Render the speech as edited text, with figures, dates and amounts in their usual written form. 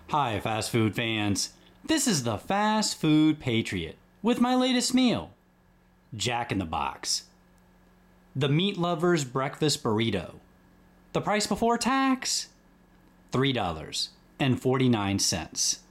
Hi, fast food fans. This is the Fast Food Patriot with my latest meal, Jack in the Box. The Meat Lover's Breakfast Burrito. The price before tax? $3.49.